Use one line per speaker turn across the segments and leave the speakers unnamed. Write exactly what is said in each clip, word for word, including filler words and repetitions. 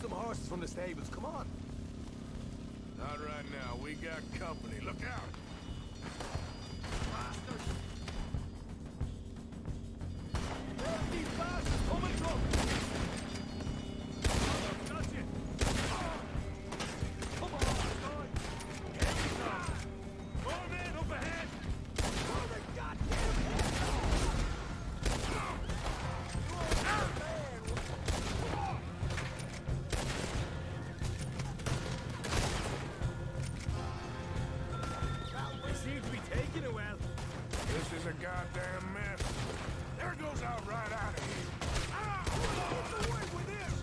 some horses from the stables. Come on.
Not right now. We got company. Look out!
Bastards! Where's these bastards coming from? Got you. Come on, guys. Get yourself. More men up ahead. Where the goddamn heads They seem to be taking it well.
This is a goddamn mess. There goes out right out of here. Ah! Get away with this!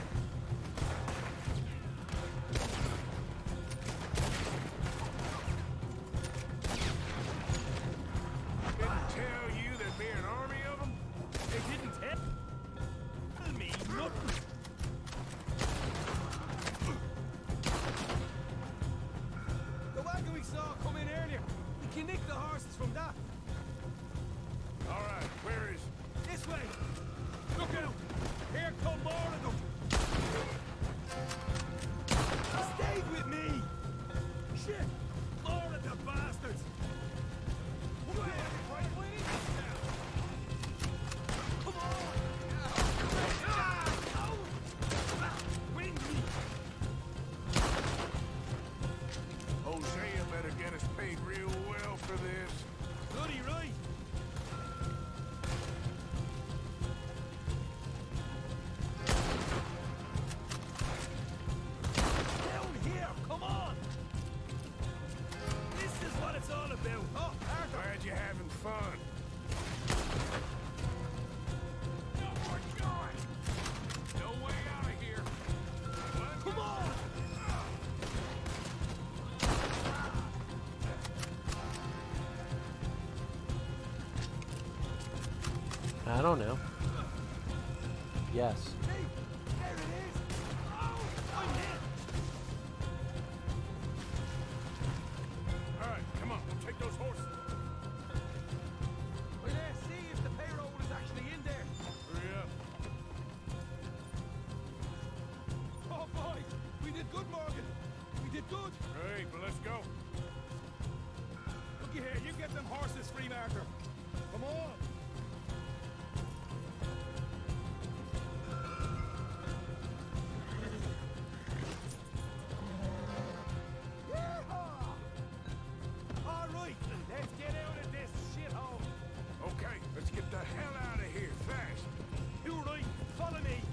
Didn't tell you there'd be an army of them?
They didn't tell me nothing. The wagon we saw come in earlier. We can nick the horses from that.
All right, where is it?
This way. Look out. Here come more of them. He stayed with me. Shit. More of the bastards. Come on. Come on. Wing me.
Hosea better get us paid real well for this.
Bloody right. Down here, come on. This is what it's all about. Oh, Arthur.
Glad you're having fun. No more joy. No way out of here.
Come on.
I don't know. Yes.
Hey, there it is. Oh, I'm hit.
All right, come on, we'll take those horses.
Well, let's see if the payroll is actually in there.
Hurry up.
Oh, boy. We did good, Morgan. We did good.
Great, well, let's go.
Looky here, you get them horses free, Arthur. Come on. Yeehaw! All right, let's get out of this shithole.
Okay, let's get the hell out of here, fast.
You right, follow me.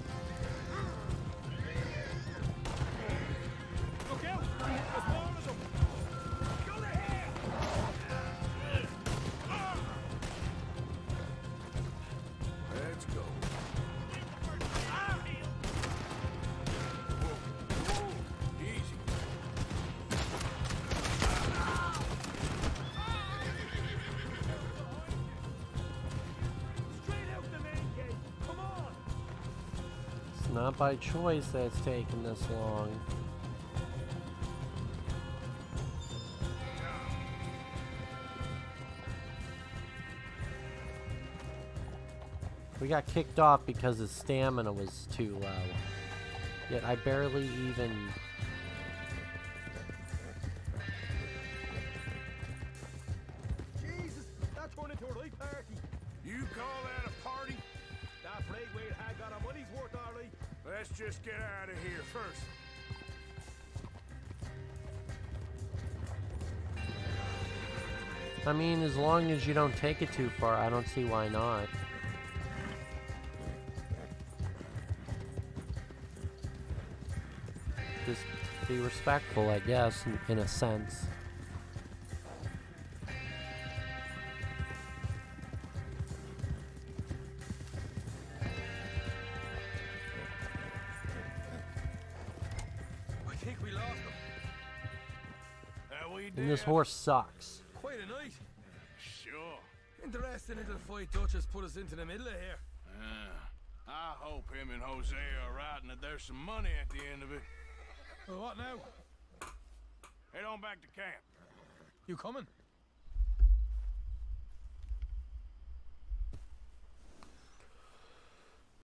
Look out! There's more of them. Go to hell!
Let's go.
Ah!
Whoa, whoa, easy.
Straight out the main gate. Come on.
It's not by choice that it's taken this long. We got kicked off because his stamina was too low. Yet I barely even...
Jesus, that turned into a right party.
You call that a party?
That Braithwaite had got our money's worth, all right.
Let's just get out of here first.
I mean, as long as you don't take it too far, I don't see why not. Just be respectful, I guess, in, in a sense.
I think we lost them.
Uh, we did.
And this horse sucks.
Quite a night.
Sure.
Interesting little fight Dutchess put us into the middle of here.
Uh, I hope him and Hosea are right and that there's some money at the end of it.
Well, what now?
Head on back to camp.
You coming?